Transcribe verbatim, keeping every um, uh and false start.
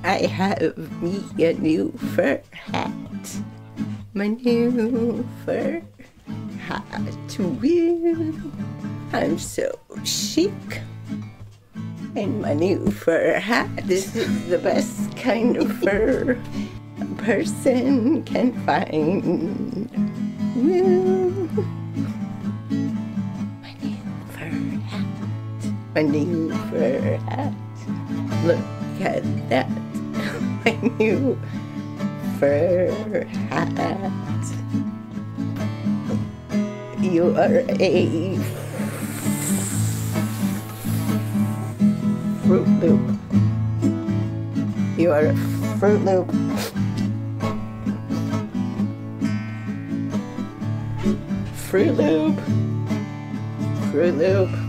I have me a new fur hat. My new fur hat. Woo. I'm so chic. And my new fur hat. This is the best kind of fur a person can find. Woo. My new fur hat. My new fur hat. Look at that. My new fur hat. You are a Froot Loop. You are a Froot Loop. Froot Loop. Froot Loop.